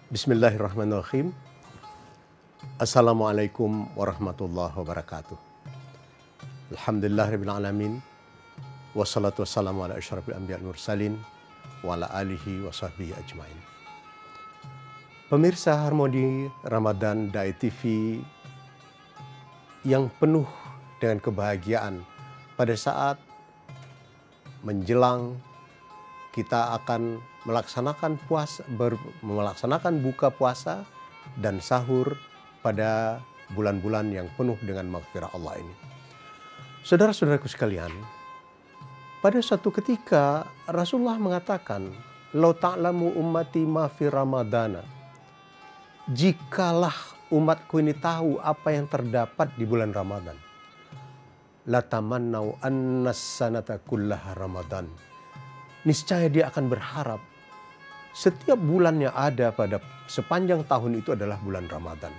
Bismillahirrahmanirrahim. Assalamualaikum warahmatullahi wabarakatuh. Alhamdulillahirabbil alamin. Wassalatu wassalamu ala asyrafil anbiya'i wal mursalin wa ala alihi wa sahbihi ajmain. Pemirsa Harmoni Ramadan Dai TV yang penuh dengan kebahagiaan pada saat menjelang kita akan melaksanakan buka puasa dan sahur pada bulan-bulan yang penuh dengan maghfirah Allah ini. Saudara-saudaraku sekalian, pada suatu ketika Rasulullah mengatakan, "Lau ta'lamu ummati ma fi Ramadana." Jikalah umatku ini tahu apa yang terdapat di bulan Ramadan. Latamannau annas sanata kullaha Ramadan. Niscaya dia akan berharap setiap bulan yang ada pada sepanjang tahun itu adalah bulan Ramadan.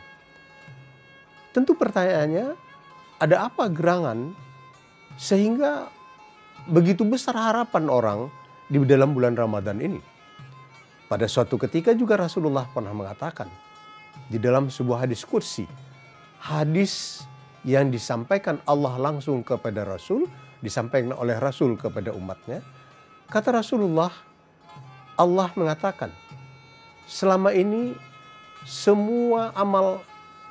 Tentu pertanyaannya, ada apa gerangan sehingga begitu besar harapan orang di dalam bulan Ramadan ini? Pada suatu ketika juga Rasulullah pernah mengatakan di dalam sebuah hadis qudsi, hadis yang disampaikan Allah langsung kepada Rasul, disampaikan oleh Rasul kepada umatnya. Kata Rasulullah, Allah mengatakan, selama ini semua amal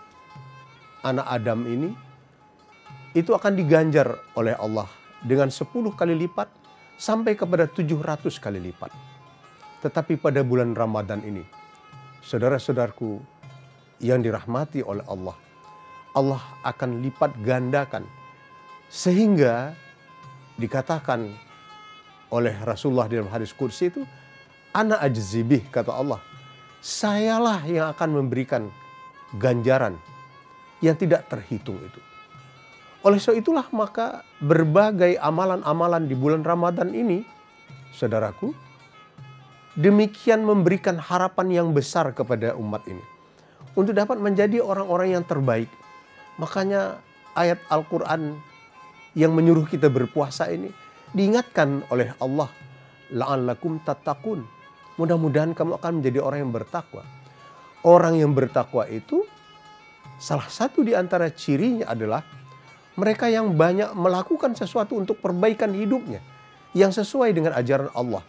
anak Adam ini itu akan diganjar oleh Allah dengan 10 kali lipat sampai kepada 700 kali lipat. Tetapi pada bulan Ramadan ini, saudara-saudaraku yang dirahmati oleh Allah, Allah akan lipat gandakan sehingga dikatakan oleh Rasulullah dalam hadis qudsi itu, ana ajzibih, kata Allah, sayalah yang akan memberikan ganjaran yang tidak terhitung itu. Oleh sebab itulah maka berbagai amalan-amalan di bulan Ramadan ini, saudaraku, demikian memberikan harapan yang besar kepada umat ini untuk dapat menjadi orang-orang yang terbaik. Makanya ayat Al-Quran yang menyuruh kita berpuasa ini diingatkan oleh Allah, la'allakum tattaqun. Mudah-mudahan kamu akan menjadi orang yang bertakwa. Orang yang bertakwa itu salah satu di antara cirinya adalah mereka yang banyak melakukan sesuatu untuk perbaikan hidupnya yang sesuai dengan ajaran Allah.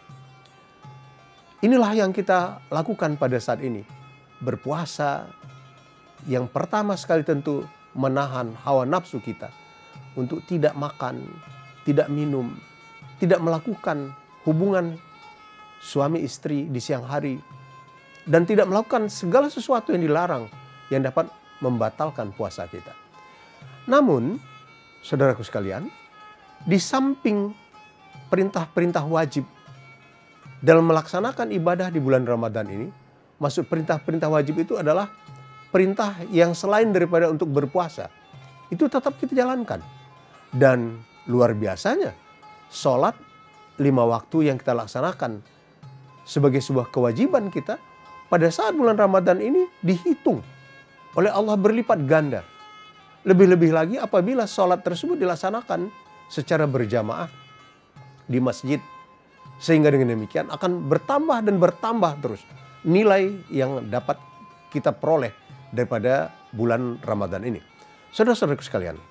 Inilah yang kita lakukan pada saat ini. Berpuasa yang pertama sekali tentu menahan hawa nafsu kita untuk tidak makan, tidak minum, tidak melakukan hubungan suami istri di siang hari, dan tidak melakukan segala sesuatu yang dilarang yang dapat membatalkan puasa kita. Namun, saudaraku sekalian, di samping perintah-perintah wajib dalam melaksanakan ibadah di bulan Ramadan ini, maksud perintah-perintah wajib itu adalah perintah yang selain daripada untuk berpuasa, itu tetap kita jalankan. Dan luar biasanya, sholat 5 waktu yang kita laksanakan sebagai sebuah kewajiban kita pada saat bulan Ramadan ini dihitung oleh Allah berlipat ganda. Lebih-lebih lagi apabila sholat tersebut dilaksanakan secara berjamaah di masjid. Sehingga dengan demikian akan bertambah dan bertambah terus nilai yang dapat kita peroleh daripada bulan Ramadan ini. Saudara-saudaraku sekalian,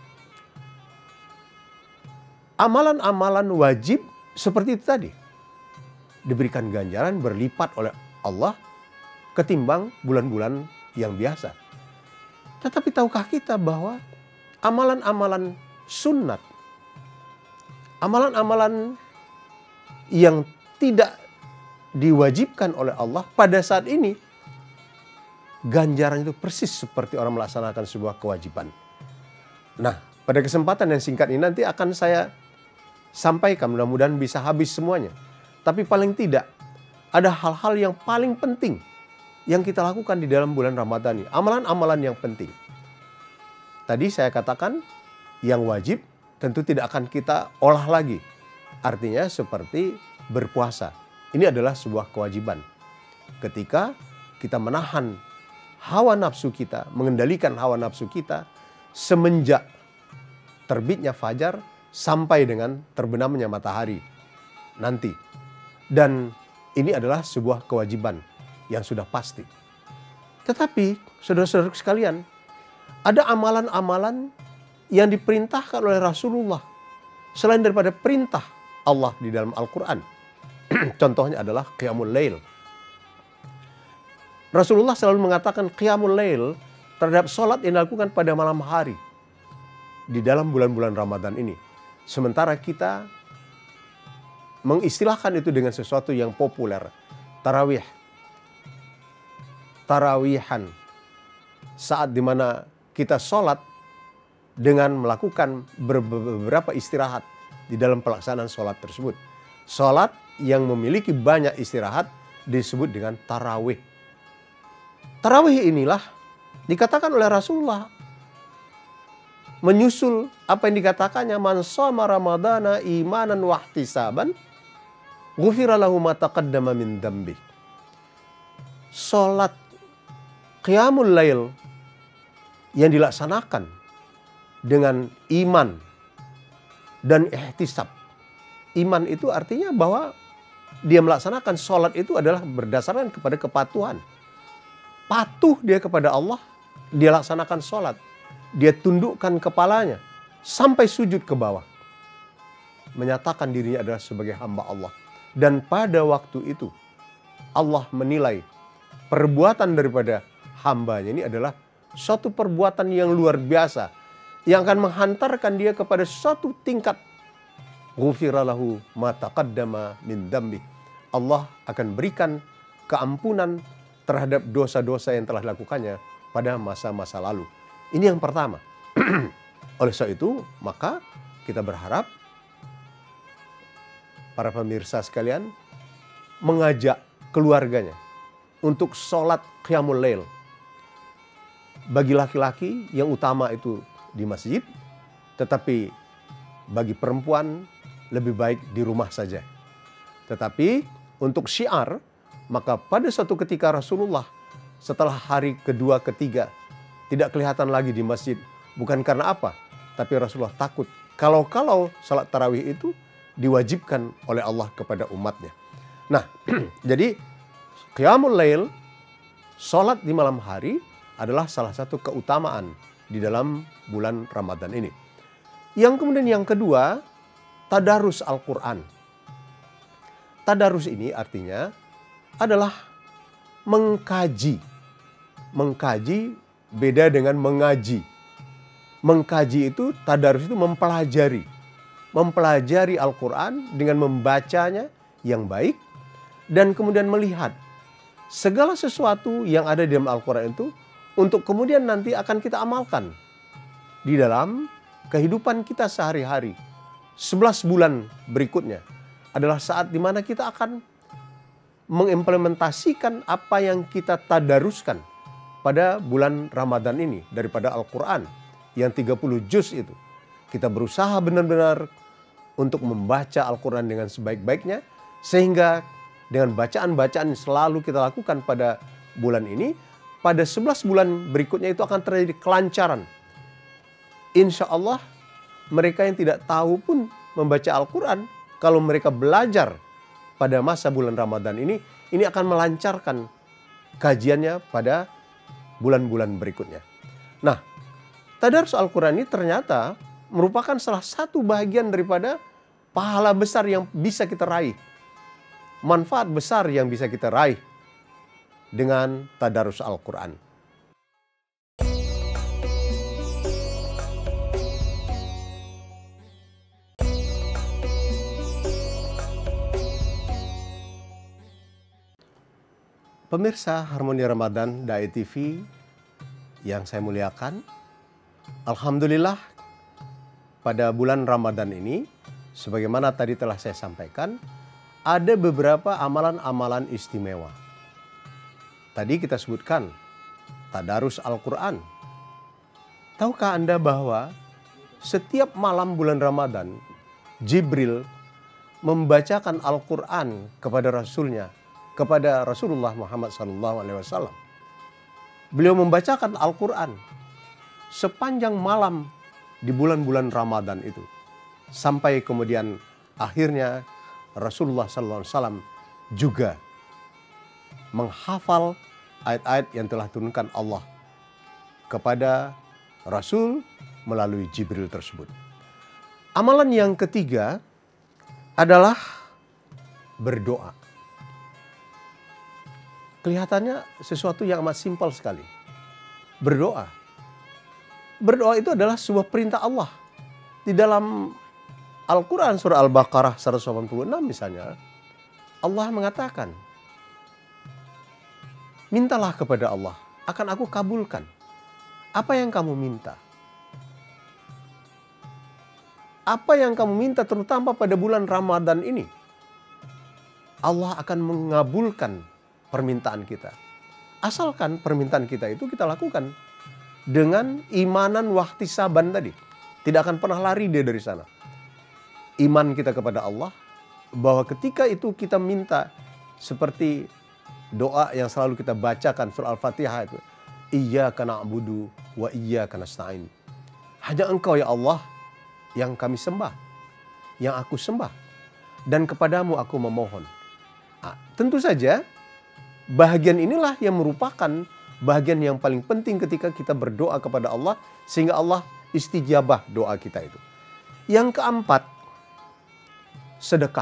amalan-amalan wajib seperti itu tadi diberikan ganjaran berlipat oleh Allah ketimbang bulan-bulan yang biasa. Tetapi tahukah kita bahwa amalan-amalan sunnat, amalan-amalan yang tidak diwajibkan oleh Allah pada saat ini, ganjaran itu persis seperti orang melaksanakan sebuah kewajiban. Nah, pada kesempatan yang singkat ini nanti akan saya sampaikan, mudah-mudahan bisa habis semuanya. Tapi paling tidak, ada hal-hal yang paling penting yang kita lakukan di dalam bulan Ramadan ini. Amalan-amalan yang penting. Tadi saya katakan, yang wajib tentu tidak akan kita olah lagi. Artinya seperti berpuasa. Ini adalah sebuah kewajiban. Ketika kita menahan hawa nafsu kita, mengendalikan hawa nafsu kita, semenjak terbitnya fajar sampai dengan terbenamnya matahari nanti. Dan ini adalah sebuah kewajiban yang sudah pasti. Tetapi saudara-saudara sekalian, ada amalan-amalan yang diperintahkan oleh Rasulullah selain daripada perintah Allah di dalam Al-Quran. Contohnya adalah Qiyamul Lail. Rasulullah selalu mengatakan Qiyamul Lail terhadap sholat yang dilakukan pada malam hari di dalam bulan-bulan Ramadan ini. Sementara kita mengistilahkan itu dengan sesuatu yang populer, tarawih. Tarawihan, saat dimana kita sholat dengan melakukan beberapa istirahat di dalam pelaksanaan sholat tersebut. Sholat yang memiliki banyak istirahat disebut dengan tarawih. Tarawih inilah dikatakan oleh Rasulullah menyusul apa yang dikatakannya, man shoma ramadana imanan wahtisaban ghufira lahu ma taqaddama min dzambi. Salat Qiyamul Lail yang dilaksanakan dengan iman dan ihtisab. Iman itu artinya bahwa dia melaksanakan sholat itu adalah berdasarkan kepada kepatuhan. Patuh dia kepada Allah, dia laksanakan sholat. Dia tundukkan kepalanya sampai sujud ke bawah. Menyatakan dirinya adalah sebagai hamba Allah. Dan pada waktu itu Allah menilai perbuatan daripada hambanya ini adalah suatu perbuatan yang luar biasa, yang akan menghantarkan dia kepada suatu tingkat ghufira lahu ma taqaddama min dzambi. Allah akan berikan keampunan terhadap dosa-dosa yang telah dilakukannya pada masa-masa lalu. Ini yang pertama. Oleh sebab itu, maka kita berharap para pemirsa sekalian mengajak keluarganya untuk sholat Qiyamul Lail. Bagi laki-laki yang utama itu di masjid, tetapi bagi perempuan lebih baik di rumah saja. Tetapi untuk syiar, maka pada suatu ketika Rasulullah setelah hari kedua, ketiga tidak kelihatan lagi di masjid. Bukan karena apa, tapi Rasulullah takut kalau salat tarawih itu diwajibkan oleh Allah kepada umatnya. Nah, jadi Qiyamul Lail, salat di malam hari, adalah salah satu keutamaan di dalam bulan Ramadan ini. Yang kemudian yang kedua, tadarus Al-Quran. Tadarus ini artinya adalah mengkaji. Mengkaji beda dengan mengaji. Mengkaji itu, tadarus itu mempelajari. Mempelajari Al-Quran dengan membacanya yang baik. Dan kemudian melihat segala sesuatu yang ada di dalam Al-Quran itu untuk kemudian nanti akan kita amalkan di dalam kehidupan kita sehari-hari. 11 bulan berikutnya adalah saat di mana kita akan mengimplementasikan apa yang kita tadaruskan pada bulan Ramadan ini daripada Al-Quran yang 30 juz itu. Kita berusaha benar-benar untuk membaca Al-Quran dengan sebaik-baiknya, sehingga dengan bacaan-bacaan yang selalu kita lakukan pada bulan ini, pada 11 bulan berikutnya itu akan terjadi kelancaran. Insya Allah mereka yang tidak tahu pun membaca Al-Quran, kalau mereka belajar pada masa bulan Ramadan ini akan melancarkan kajiannya pada bulan-bulan berikutnya. Nah, tadarus Al-Quran ini ternyata merupakan salah satu bagian daripada pahala besar yang bisa kita raih. Manfaat besar yang bisa kita raih dengan tadarus Al-Quran. Pemirsa Harmoni Ramadan Dai TV yang saya muliakan, alhamdulillah pada bulan Ramadan ini, sebagaimana tadi telah saya sampaikan, ada beberapa amalan-amalan istimewa. Tadi kita sebutkan tadarus Al-Quran. Tahukah Anda bahwa setiap malam bulan Ramadan, Jibril membacakan Al-Quran kepada Rasulnya, kepada Rasulullah Muhammad SAW. Beliau membacakan Al-Quran sepanjang malam di bulan-bulan Ramadan itu. Sampai kemudian akhirnya Rasulullah SAW juga menghafal ayat-ayat yang telah turunkan Allah kepada Rasul melalui Jibril tersebut. Amalan yang ketiga adalah berdoa. Kelihatannya sesuatu yang amat simpel sekali. Berdoa. Berdoa itu adalah sebuah perintah Allah. Di dalam Al-Quran surah Al-Baqarah 186 misalnya, Allah mengatakan, mintalah kepada Allah, akan aku kabulkan. Apa yang kamu minta? Apa yang kamu minta terutama pada bulan Ramadan ini? Allah akan mengabulkan permintaan kita. Asalkan permintaan kita itu kita lakukan dengan imanan wahtisaban tadi. Tidak akan pernah lari dia dari sana. Iman kita kepada Allah, bahwa ketika itu kita minta seperti doa yang selalu kita bacakan surah Al-Fatihah itu, Iyyaka na'budu wa iyyaka nasta'in. Hanya Engkau ya Allah yang kami sembah, yang aku sembah, dan kepadamu aku memohon. Nah, tentu saja bahagian inilah yang merupakan bahagian yang paling penting ketika kita berdoa kepada Allah, sehingga Allah istijabah doa kita itu. Yang keempat, sedekah.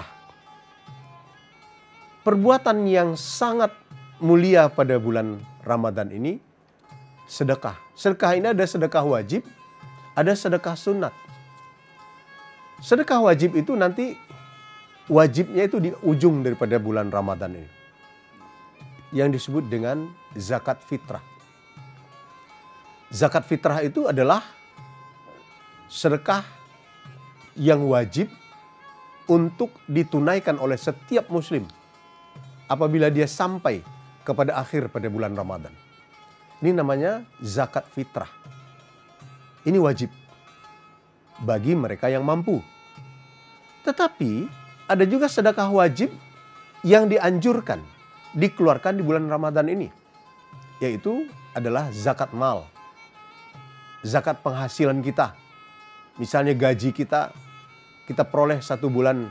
Perbuatan yang sangat mulia pada bulan Ramadan ini, sedekah. Sedekah ini ada sedekah wajib, ada sedekah sunat. Sedekah wajib itu nanti wajibnya itu di ujung daripada bulan Ramadan ini, yang disebut dengan zakat fitrah. Zakat fitrah itu adalah sedekah yang wajib untuk ditunaikan oleh setiap muslim apabila dia sampai kepada akhir pada bulan Ramadan. Ini namanya zakat fitrah. Ini wajib bagi mereka yang mampu. Tetapi ada juga sedekah wajib yang dianjurkan dikeluarkan di bulan Ramadan ini, yaitu adalah zakat mal. Zakat penghasilan kita. Misalnya gaji kita peroleh satu bulan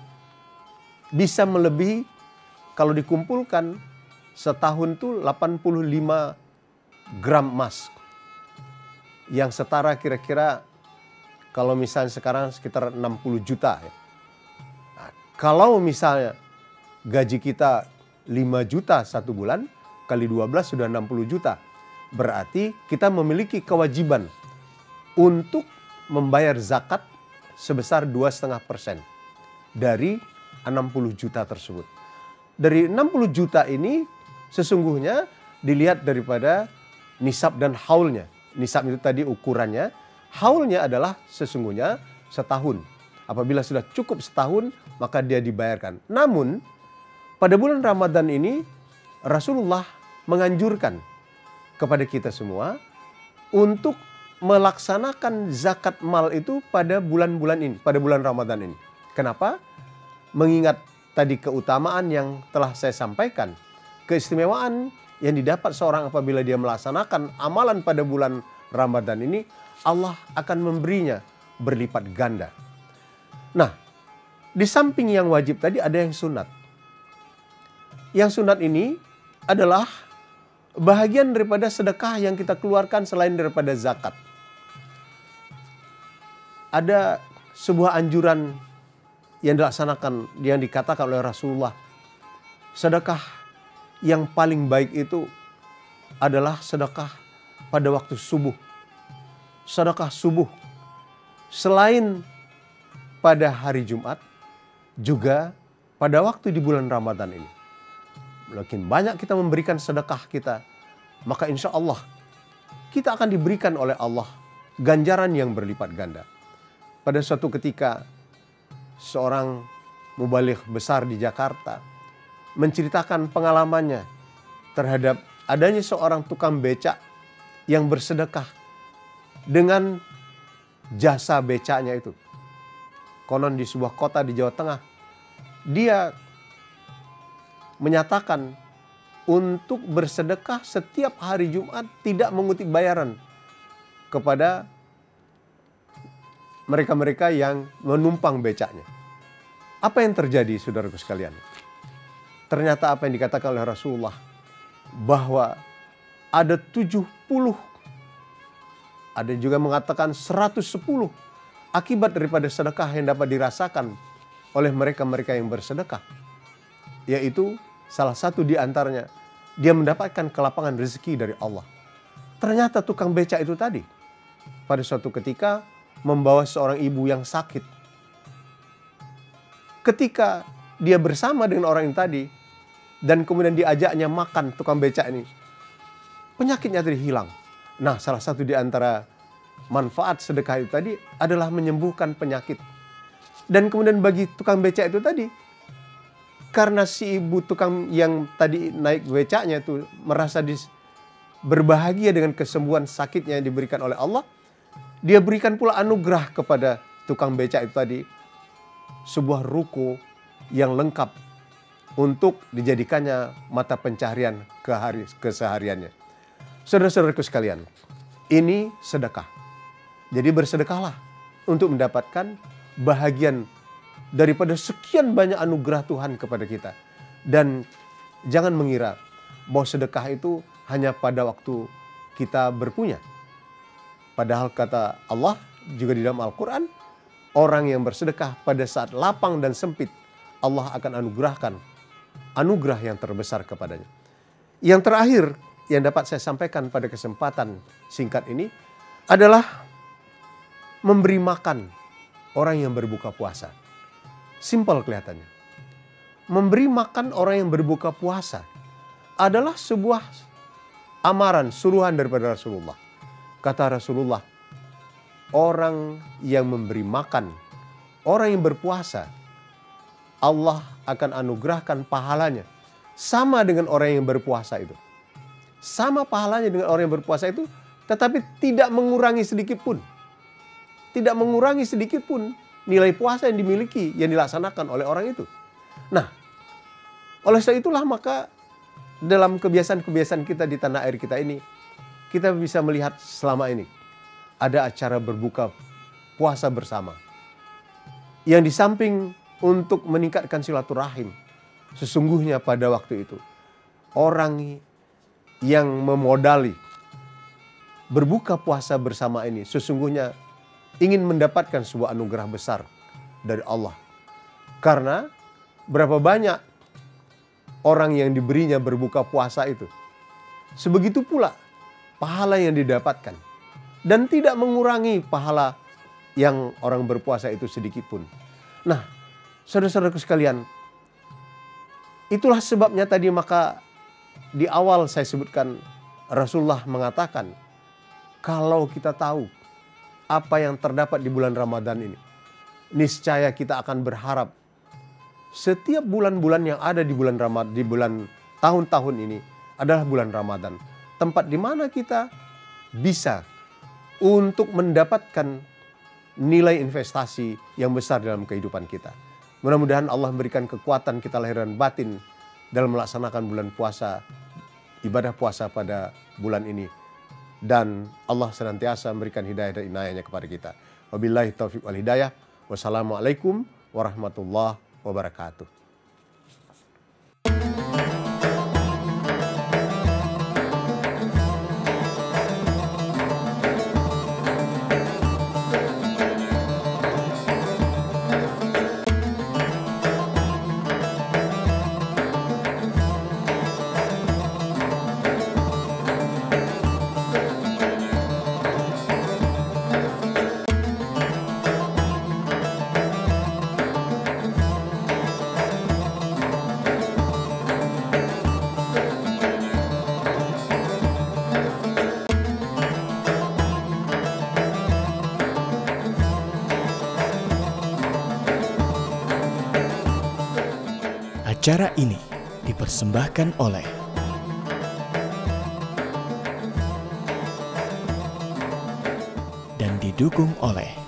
bisa melebihi, kalau dikumpulkan setahun tuh 85 gram emas, yang setara kira-kira kalau misalnya sekarang sekitar 60 juta ya. Nah, kalau misalnya gaji kita 5 juta satu bulan, kali 12 sudah 60 juta. Berarti kita memiliki kewajiban untuk membayar zakat sebesar 2,5% dari 60 juta tersebut. Dari 60 juta ini sesungguhnya dilihat daripada nisab dan haulnya. Nisab itu tadi ukurannya, haulnya adalah sesungguhnya setahun. Apabila sudah cukup setahun, maka dia dibayarkan. Namun, pada bulan Ramadan ini, Rasulullah menganjurkan kepada kita semua untuk melaksanakan zakat mal itu pada bulan-bulan ini, pada bulan Ramadan ini. Kenapa? Mengingat tadi keutamaan yang telah saya sampaikan, keistimewaan yang didapat seorang apabila dia melaksanakan amalan pada bulan Ramadan ini, Allah akan memberinya berlipat ganda. Nah, di samping yang wajib tadi ada yang sunat. Yang sunat ini adalah bahagian daripada sedekah yang kita keluarkan selain daripada zakat. Ada sebuah anjuran yang dilaksanakan, yang dikatakan oleh Rasulullah. Sedekah yang paling baik itu adalah sedekah pada waktu subuh. Sedekah subuh. Selain pada hari Jumat, juga pada waktu di bulan Ramadan ini. Makin banyak kita memberikan sedekah kita, maka insya Allah kita akan diberikan oleh Allah ganjaran yang berlipat ganda. Pada suatu ketika, seorang mubaligh besar di Jakarta menceritakan pengalamannya terhadap adanya seorang tukang becak yang bersedekah dengan jasa becaknya itu. Konon di sebuah kota di Jawa Tengah, dia menyatakan untuk bersedekah setiap hari Jumat tidak mengutip bayaran kepada mereka-mereka yang menumpang becaknya. Apa yang terjadi, saudaraku sekalian? ternyata apa yang dikatakan oleh Rasulullah, bahwa ada 70, ada juga mengatakan 110 akibat daripada sedekah yang dapat dirasakan oleh mereka-mereka yang bersedekah. Yaitu salah satu di antaranya, dia mendapatkan kelapangan rezeki dari Allah. Ternyata tukang becak itu tadi, pada suatu ketika membawa seorang ibu yang sakit. Ketika dia bersama dengan orang yang tadi, dan kemudian diajaknya makan tukang becak ini, penyakitnya tadi hilang. Nah, salah satu di antara manfaat sedekah itu tadi adalah menyembuhkan penyakit. Dan kemudian bagi tukang becak itu tadi, karena si ibu tukang yang tadi naik becaknya itu merasa berbahagia dengan kesembuhan sakitnya yang diberikan oleh Allah, dia berikan pula anugerah kepada tukang becak itu tadi, sebuah ruko yang lengkap untuk dijadikannya mata pencaharian kesehariannya. Saudara-saudaraku sekalian, ini sedekah. Jadi bersedekahlah untuk mendapatkan bahagian daripada sekian banyak anugerah Tuhan kepada kita. Dan jangan mengira bahwa sedekah itu hanya pada waktu kita berpunya. Padahal kata Allah juga di dalam Al-Quran, orang yang bersedekah pada saat lapang dan sempit, Allah akan anugerahkan anugerah yang terbesar kepadanya. Yang terakhir yang dapat saya sampaikan pada kesempatan singkat ini adalah memberi makan orang yang berbuka puasa. Simpel kelihatannya. Memberi makan orang yang berbuka puasa adalah sebuah amaran, suruhan daripada Rasulullah. Kata Rasulullah, orang yang memberi makan orang yang berpuasa, Allah akan anugerahkan pahalanya sama dengan orang yang berpuasa itu. Sama pahalanya dengan orang yang berpuasa itu, tetapi tidak mengurangi sedikit pun. Tidak mengurangi sedikit pun nilai puasa yang dimiliki, yang dilaksanakan oleh orang itu. Nah, oleh sebab itulah maka dalam kebiasaan-kebiasaan kita di tanah air kita ini, kita bisa melihat selama ini ada acara berbuka puasa bersama. Yang di samping untuk meningkatkan silaturahim, sesungguhnya pada waktu itu orang yang memodali berbuka puasa bersama ini sesungguhnya ingin mendapatkan sebuah anugerah besar dari Allah. Karena berapa banyak orang yang diberinya berbuka puasa itu, sebegitu pula pahala yang didapatkan. Dan tidak mengurangi pahala yang orang berpuasa itu sedikit pun. Nah, saudara-saudaraku sekalian, itulah sebabnya tadi maka di awal saya sebutkan Rasulullah mengatakan, kalau kita tahu apa yang terdapat di bulan Ramadan ini, niscaya kita akan berharap setiap bulan-bulan yang ada di bulan Ramadan, di bulan tahun-tahun ini adalah bulan Ramadan, tempat di mana kita bisa untuk mendapatkan nilai investasi yang besar dalam kehidupan kita. Mudah-mudahan Allah memberikan kekuatan kita lahir dan batin dalam melaksanakan bulan puasa, ibadah puasa pada bulan ini. Dan Allah senantiasa memberikan hidayah dan inayahnya kepada kita. Wabillahi taufiq wal hidayah. Wassalamualaikum warahmatullahi wabarakatuh. Acara ini dipersembahkan oleh dan didukung oleh